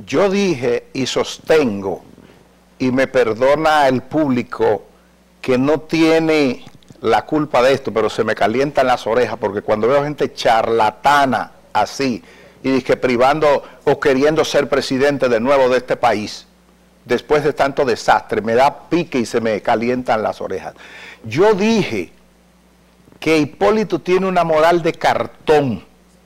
Yo dije y sostengo, y me perdona el público que no tiene la culpa de esto, pero se me calientan las orejas porque cuando veo gente charlatana así y dice privando o queriendo ser presidente de nuevo de este país, después de tanto desastre, me da pique y se me calientan las orejas. Yo dije que Hipólito tiene una moral de cartón,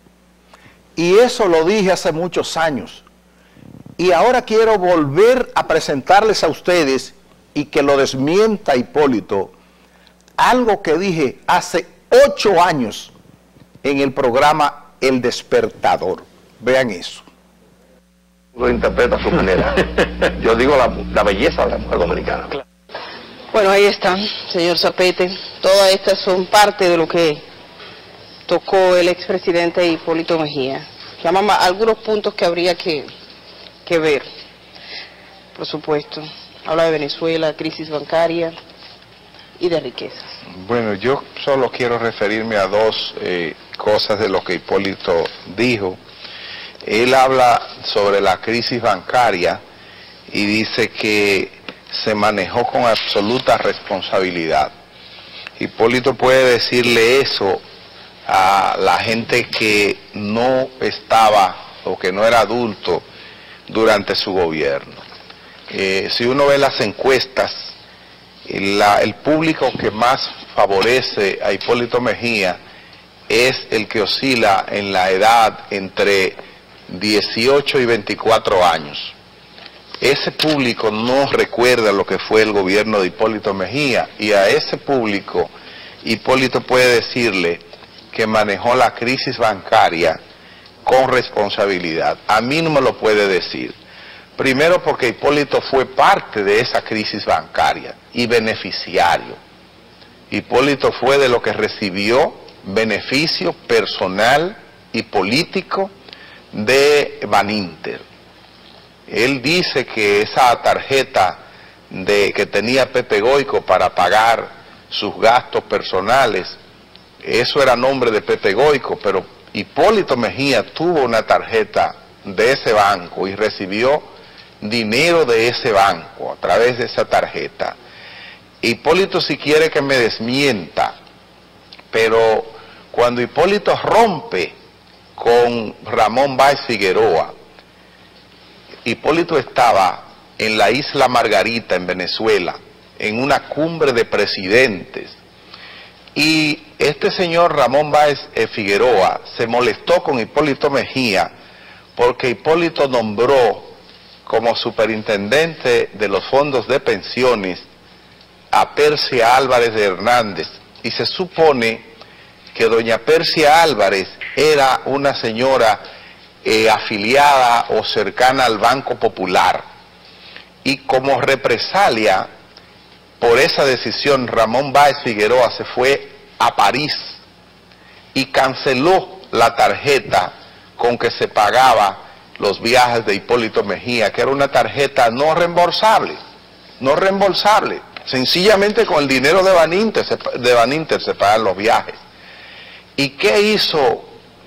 y eso lo dije hace muchos años, y ahora quiero volver a presentarles a ustedes y que lo desmienta Hipólito, algo que dije hace 8 años en el programa El Despertador. Vean eso. Lo interpreta a su manera. Yo digo la belleza de la mujer dominicana. Bueno, ahí está, señor Zapete. Todas estas son parte de lo que tocó el expresidente Hipólito Mejía. Llaman algunos puntos que habría que ver, por supuesto. Habla de Venezuela, crisis bancaria y de riquezas. Bueno, yo solo quiero referirme a dos cosas de lo que Hipólito dijo. Él habla sobre la crisis bancaria y dice que se manejó con absoluta responsabilidad. Hipólito puede decirle eso a la gente que no estaba o que no era adulto durante su gobierno. Si uno ve las encuestas, el público que más favorece a Hipólito Mejía es el que oscila en la edad entre 18 y 24 años. Ese público no recuerda lo que fue el gobierno de Hipólito Mejía, y a ese público Hipólito puede decirle que manejó la crisis bancaria con responsabilidad. A mí no me lo puede decir. Primero porque Hipólito fue parte de esa crisis bancaria y beneficiario. Hipólito fue de lo que recibió beneficio personal y político de Baninter. Él dice que esa tarjeta que tenía Pepe Goico para pagar sus gastos personales, eso era nombre de Pepe Goico, pero Hipólito Mejía tuvo una tarjeta de ese banco y recibió dinero de ese banco a través de esa tarjeta. Hipólito si quiere que me desmienta, pero cuando Hipólito rompe con Ramón Báez Figueroa, Hipólito estaba en la isla Margarita, en Venezuela, en una cumbre de presidentes, y este señor Ramón Báez Figueroa se molestó con Hipólito Mejía porque Hipólito nombró como superintendente de los fondos de pensiones a Persia Álvarez de Hernández, y se supone que doña Persia Álvarez era una señora afiliada o cercana al Banco Popular, y como represalia por esa decisión Ramón Báez Figueroa se fue a París y canceló la tarjeta con que se pagaba los viajes de Hipólito Mejía, que era una tarjeta no reembolsable, sencillamente con el dinero de Baninter se pagan los viajes. ¿Y qué hizo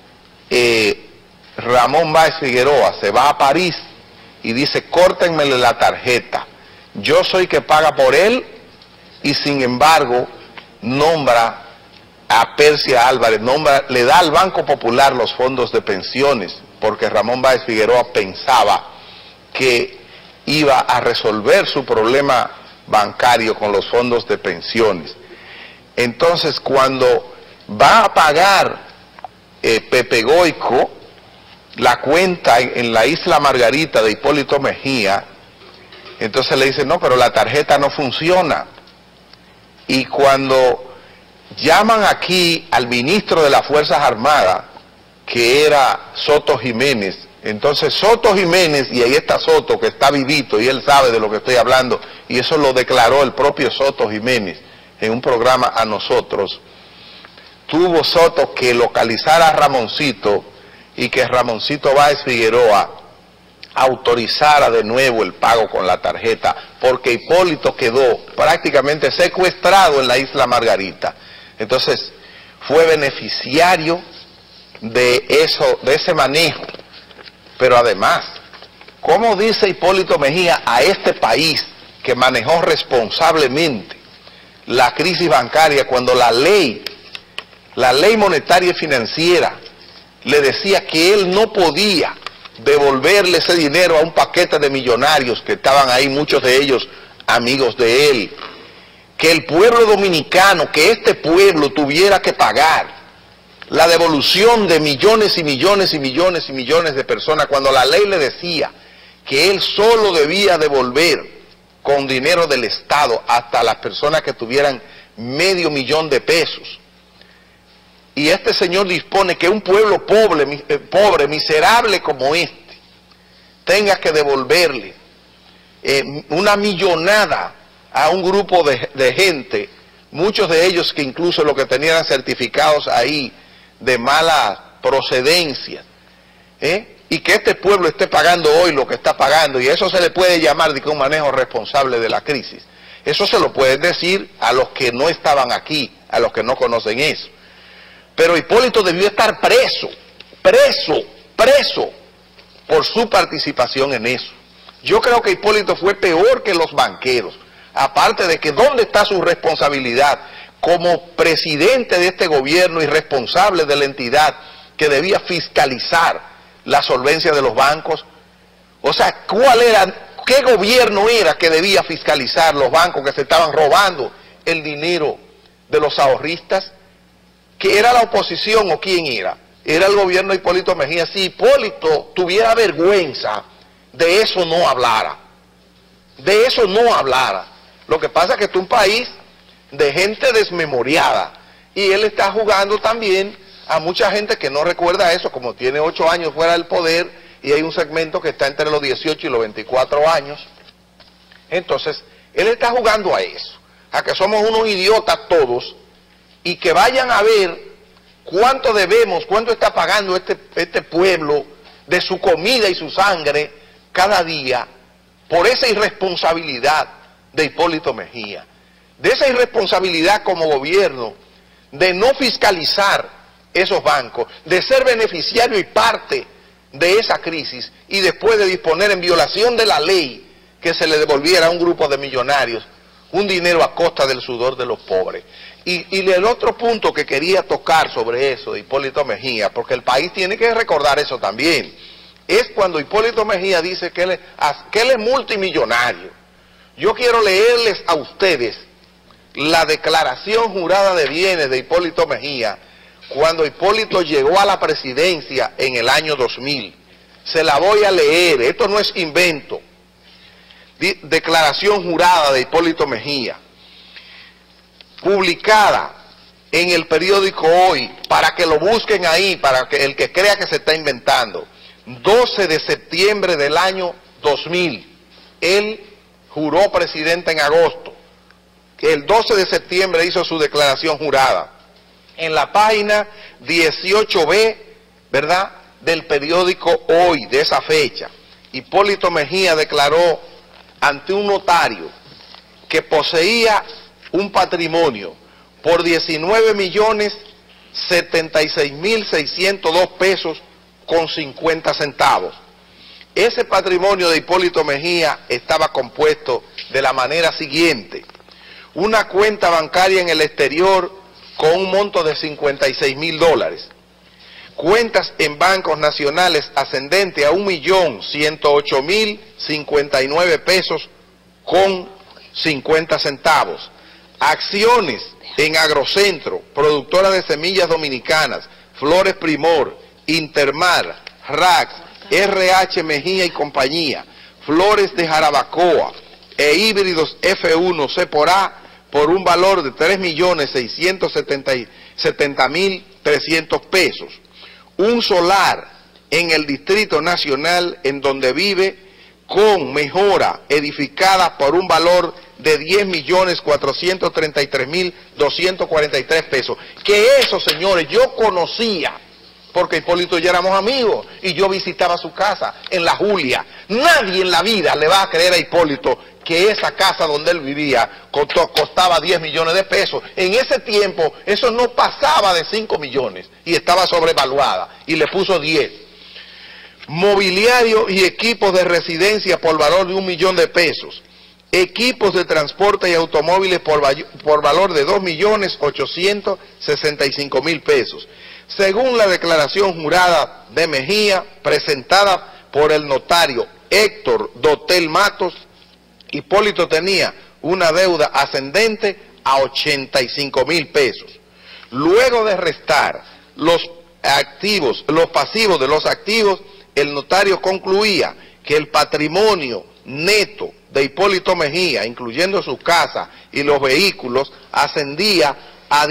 Ramón Báez Figueroa? Se va a París y dice, córtenmele la tarjeta, yo soy que paga por él, y sin embargo nombra a Persia Álvarez, le da al Banco Popular los fondos de pensiones, porque Ramón Báez Figueroa pensaba que iba a resolver su problema bancario con los fondos de pensiones. Entonces, cuando va a pagar Pepe Goico la cuenta en la isla Margarita de Hipólito Mejía, entonces le dice, no, pero la tarjeta no funciona. Y cuando llaman aquí al ministro de las Fuerzas Armadas, que era Soto Jiménez, entonces Soto Jiménez, y ahí está Soto, que está vivito, y él sabe de lo que estoy hablando, y eso lo declaró el propio Soto Jiménez en un programa a nosotros, tuvo Soto que localizar a Ramoncito y que Ramoncito Báez Figueroa autorizara de nuevo el pago con la tarjeta, porque Hipólito quedó prácticamente secuestrado en la isla Margarita. Entonces fue beneficiario de ese manejo, pero además ¿Cómo dice Hipólito Mejía a este país que manejó responsablemente la crisis bancaria cuando la ley monetaria y financiera le decía que él no podía devolverle ese dinero a un paquete de millonarios que estaban ahí, muchos de ellos amigos de él, que el pueblo dominicano, que este pueblo tuviera que pagar la devolución de millones y millones y millones y millones de personas, cuando la ley le decía que él solo debía devolver con dinero del Estado hasta las personas que tuvieran $500,000 de pesos? Y este señor dispone que un pueblo pobre, miserable como este, tenga que devolverle una millonada a un grupo de gente, muchos de ellos que incluso lo que tenían certificados ahí de mala procedencia, y que este pueblo esté pagando hoy lo que está pagando, y eso se le puede llamar de que un manejo responsable de la crisis. Eso se lo pueden decir a los que no estaban aquí, a los que no conocen eso. Pero Hipólito debió estar preso por su participación en eso. Yo creo que Hipólito fue peor que los banqueros, aparte de que ¿dónde está su responsabilidad como presidente de este gobierno y responsable de la entidad que debía fiscalizar la solvencia de los bancos? O sea, ¿qué gobierno era que debía fiscalizar los bancos que se estaban robando el dinero de los ahorristas? ¿Que era la oposición o quién era? Era el gobierno de Hipólito Mejía. Si Hipólito tuviera vergüenza, de eso no hablara. De eso no hablara. Lo que pasa es que es un país de gente desmemoriada. Y él está jugando también a mucha gente que no recuerda eso, como tiene 8 años fuera del poder, y hay un segmento que está entre los 18 y los 24 años. Entonces, él está jugando a eso, a que somos unos idiotas todos, y que vayan a ver cuánto debemos, cuánto está pagando este pueblo de su comida y su sangre cada día por esa irresponsabilidad de Hipólito Mejía, de esa irresponsabilidad como gobierno de no fiscalizar esos bancos, de ser beneficiario y parte de esa crisis y después de disponer en violación de la ley que se le devolviera a un grupo de millonarios un dinero a costa del sudor de los pobres. Y el otro punto que quería tocar sobre eso de Hipólito Mejía, porque el país tiene que recordar eso también, es cuando Hipólito Mejía dice que él es multimillonario. Yo quiero leerles a ustedes la declaración jurada de bienes de Hipólito Mejía cuando Hipólito llegó a la presidencia en el año 2000. Se la voy a leer, esto no es invento. Declaración jurada de Hipólito Mejía, publicada en el periódico Hoy, para que lo busquen ahí, para que el que crea que se está inventando. 12 de septiembre del año 2000, él juró presidente en agosto. El 12 de septiembre hizo su declaración jurada. En la página 18B, ¿verdad?, del periódico Hoy, de esa fecha, Hipólito Mejía declaró ante un notario que poseía un patrimonio por 19.076.602 pesos con 50 centavos. Ese patrimonio de Hipólito Mejía estaba compuesto de la manera siguiente: una cuenta bancaria en el exterior con un monto de $56.000, cuentas en bancos nacionales ascendente a 1.108.059 pesos con 50 centavos, acciones en Agrocentro, productora de semillas dominicanas, Flores Primor, Intermar, Rax, RH Mejía y compañía, Flores de Jarabacoa e híbridos F1 C por A por un valor de 3.670.300 pesos. Un solar en el Distrito Nacional en donde vive con mejora edificada por un valor de 10.433.243 pesos. Que eso, señores, yo conocía, porque Hipólito y yo éramos amigos, y yo visitaba su casa en La Julia. Nadie en la vida le va a creer a Hipólito que esa casa donde él vivía costaba 10 millones de pesos. En ese tiempo eso no pasaba de 5 millones y estaba sobrevaluada, y le puso 10. mobiliario y equipos de residencia por valor de 1 millón de pesos, equipos de transporte y automóviles por valor de 2.865.000 pesos. Según la declaración jurada de Mejía, presentada por el notario Héctor Dotel Matos, Hipólito tenía una deuda ascendente a 85.000 pesos. Luego de restar los pasivos de los activos, el notario concluía que el patrimonio neto de Hipólito Mejía, incluyendo su casa y los vehículos, ascendía a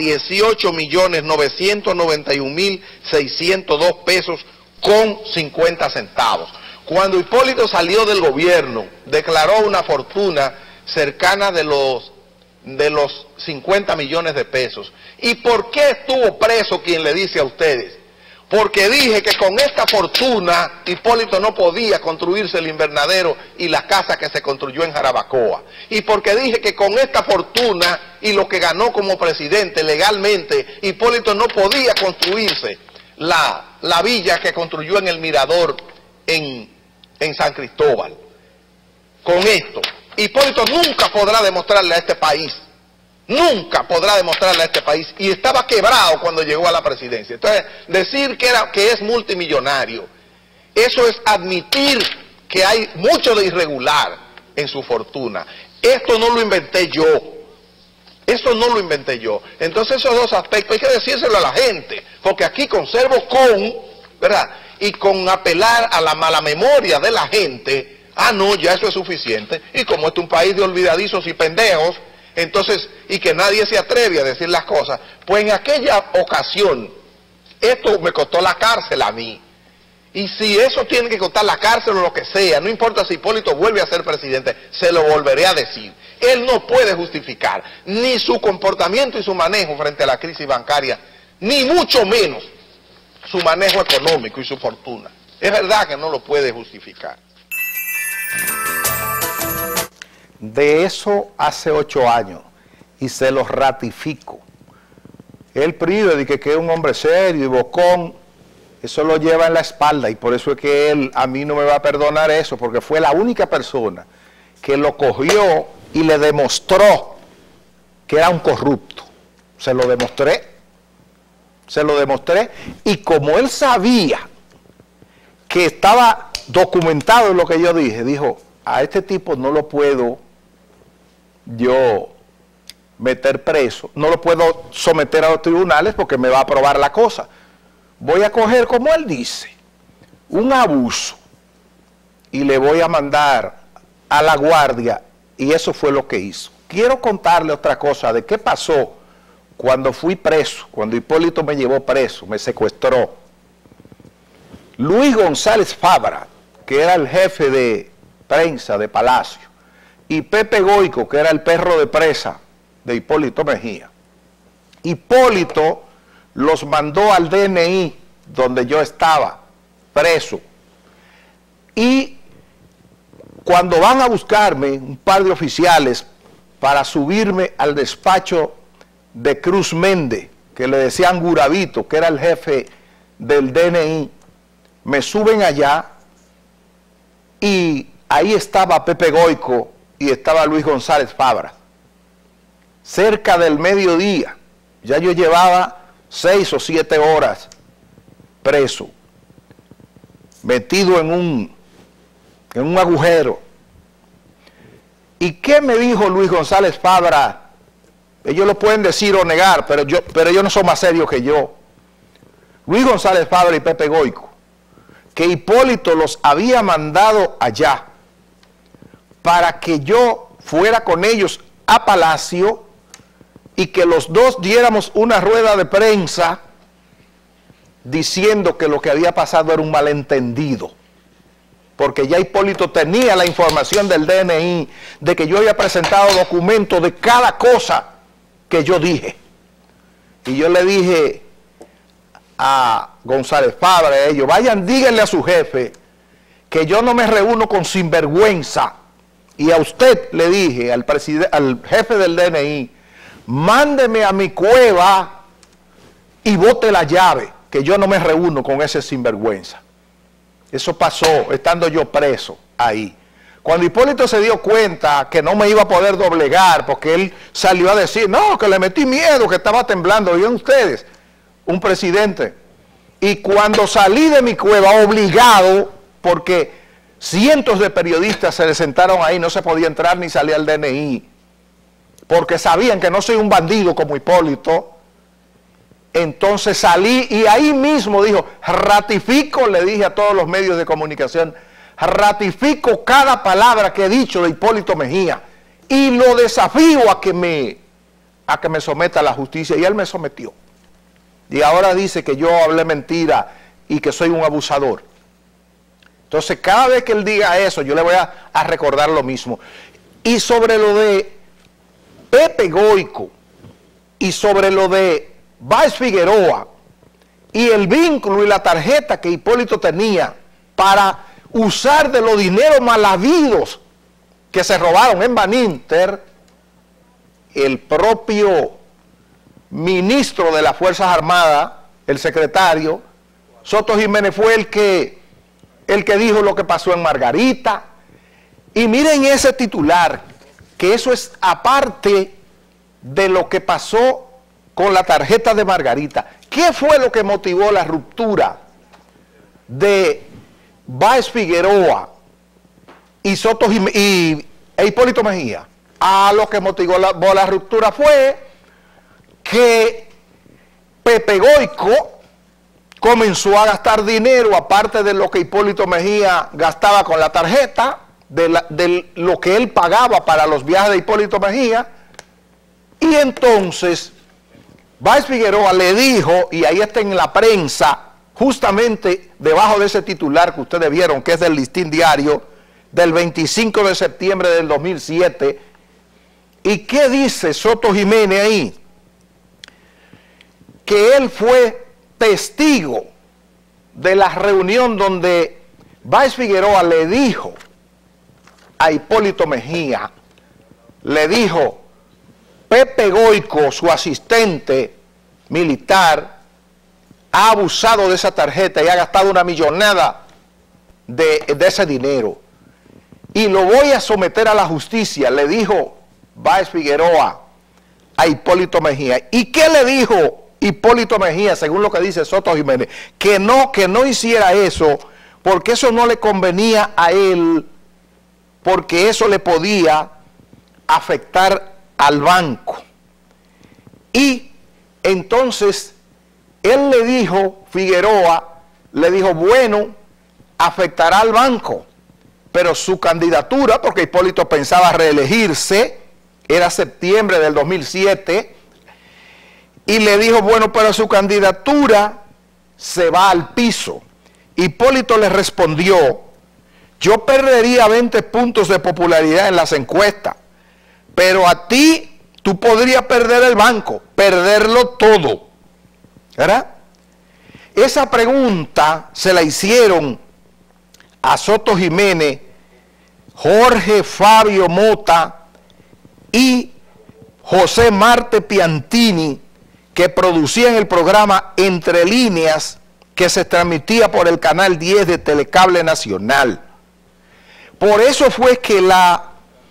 18.991.602 pesos con 50 centavos. Cuando Hipólito salió del gobierno, declaró una fortuna cercana de los 50 millones de pesos. ¿Y por qué estuvo preso quien le dice a ustedes? Porque dije que con esta fortuna Hipólito no podía construirse el invernadero y la casa que se construyó en Jarabacoa. Y porque dije que con esta fortuna y lo que ganó como presidente legalmente, Hipólito no podía construirse la villa que construyó en el Mirador en San Cristóbal. Con esto, Hipólito nunca podrá demostrarle a este país, y estaba quebrado cuando llegó a la presidencia. Entonces, decir que es multimillonario, eso es admitir que hay mucho de irregular en su fortuna. Esto no lo inventé yo. Entonces esos dos aspectos hay que decírselo a la gente, porque aquí conservo ¿verdad? Y con apelar a la mala memoria de la gente, no, ya eso es suficiente. Y como este es un país de olvidadizos y pendejos, entonces, y que nadie se atreve a decir las cosas, pues en aquella ocasión, esto me costó la cárcel a mí. Y si eso tiene que costar la cárcel o lo que sea, no importa si Hipólito vuelve a ser presidente, se lo volveré a decir. Él no puede justificar ni su comportamiento y su manejo frente a la crisis bancaria, ni mucho menos su manejo económico y su fortuna. Es verdad que no lo puede justificar. De eso hace 8 años, y se lo ratifico. El PRI de que es un hombre serio y bocón, eso lo lleva en la espalda, y por eso es que él a mí no me va a perdonar eso, porque fue la única persona que lo cogió y le demostró que era un corrupto. Se lo demostré, y como él sabía que estaba documentado en lo que yo dije, dijo, a este tipo no lo puedo yo meter preso, no lo puedo someter a los tribunales porque me va a probar la cosa. Voy a coger, como él dice, un abuso y le voy a mandar a la guardia, y eso fue lo que hizo. Quiero contarle otra cosa de qué pasó cuando fui preso, cuando Hipólito me llevó preso, me secuestró. Luis González Fabra, que era el jefe de prensa de Palacio, y Pepe Goico, que era el perro de presa de Hipólito Mejía. Hipólito los mandó al DNI, donde yo estaba preso, y cuando van a buscarme un par de oficiales para subirme al despacho de Cruz Méndez, que le decían Guravito, que era el jefe del DNI, me suben allá, y ahí estaba Pepe Goico y estaba Luis González Fabra. Cerca del mediodía, ya yo llevaba 6 o 7 horas preso, metido en un agujero. ¿Y qué me dijo Luis González Fabra? Ellos lo pueden decir o negar, pero ellos no son más serios que yo. Luis González Fabra y Pepe Goico, que Hipólito los había mandado allá para que yo fuera con ellos a Palacio y que los dos diéramos una rueda de prensa diciendo que lo que había pasado era un malentendido, porque ya Hipólito tenía la información del DNI de que yo había presentado documentos de cada cosa que yo dije. Y yo le dije a González Fabra, a ellos, vayan, díganle a su jefe que yo no me reúno con sinvergüenza. Y a usted le dije, al jefe del DNI, mándeme a mi cueva y bote la llave, que yo no me reúno con ese sinvergüenza. Eso pasó estando yo preso ahí. Cuando Hipólito se dio cuenta que no me iba a poder doblegar, porque él salió a decir, no, que le metí miedo, que estaba temblando, oigan ustedes, un presidente. Y cuando salí de mi cueva, obligado, porque cientos de periodistas se sentaron ahí, no se podía entrar ni salir al DNI, porque sabían que no soy un bandido como Hipólito. Entonces salí y ahí mismo dijo, ratifico, le dije a todos los medios de comunicación, ratifico cada palabra que he dicho de Hipólito Mejía y lo desafío a que me someta a la justicia, y él me sometió. Y ahora dice que yo hablé mentira y que soy un abusador. Entonces cada vez que él diga eso, yo le voy a recordar lo mismo. Y sobre lo de Pepe Goico y sobre lo de Báez Figueroa y el vínculo y la tarjeta que Hipólito tenía para usar de los dineros mal habidos que se robaron en Baninter, el propio ministro de las Fuerzas Armadas, el secretario, Soto Jiménez, fue el que dijo lo que pasó en Margarita. Y miren ese titular, que eso es aparte de lo que pasó con la tarjeta de Margarita. ¿Qué fue lo que motivó la ruptura de Báez Figueroa y Soto e Hipólito Mejía? Lo que motivó la ruptura fue que Pepe Goico comenzó a gastar dinero, aparte de lo que Hipólito Mejía gastaba con la tarjeta, de lo que él pagaba para los viajes de Hipólito Mejía. Y entonces Báez Figueroa le dijo, y ahí está en la prensa, justamente debajo de ese titular que ustedes vieron, que es del Listín Diario, del 25 de septiembre del 2007, ¿y qué dice Soto Jiménez ahí? Que él fue testigo de la reunión donde Báez Figueroa le dijo a Hipólito Mejía, le dijo, Pepe Goico, su asistente militar, ha abusado de esa tarjeta y ha gastado una millonada de ese dinero. Y lo voy a someter a la justicia, le dijo Báez Figueroa a Hipólito Mejía. ¿Y qué le dijo Hipólito Mejía, según lo que dice Soto Jiménez? Que no hiciera eso, porque eso no le convenía a él, porque eso le podía afectar al banco. Y entonces él le dijo, Figueroa le dijo, bueno, afectará al banco, pero su candidatura, porque Hipólito pensaba reelegirse, era septiembre del 2007, y le dijo, bueno, pero su candidatura se va al piso. Hipólito le respondió, yo perdería 20 puntos de popularidad en las encuestas, pero a ti, tú podrías perder el banco, perderlo todo, ¿verdad? Esa pregunta se la hicieron a Soto Jiménez, Jorge Fabio Mota y José Marte Piantini, que producían el programa Entre Líneas, que se transmitía por el canal 10 de Telecable Nacional. Por eso fue que la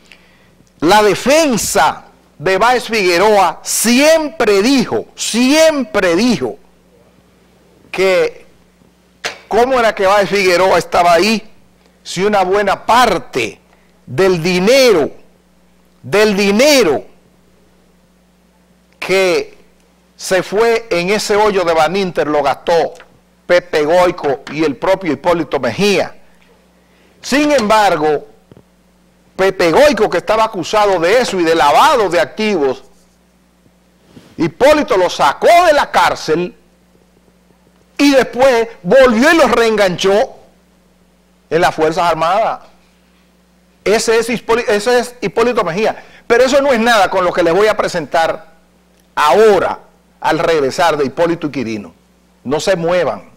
defensa de Báez Figueroa siempre dijo que cómo era que Báez Figueroa estaba ahí si una buena parte del dinero que se fue en ese hoyo de Baninter lo gastó Pepe Goico y el propio Hipólito Mejía. Sin embargo, Pepe Goico, que estaba acusado de eso y de lavado de activos, Hipólito lo sacó de la cárcel y después volvió y lo reenganchó en las Fuerzas Armadas. Ese es Hipólito Mejía. Pero eso no es nada con lo que les voy a presentar ahora al regresar de Hipólito y Quirino. No se muevan.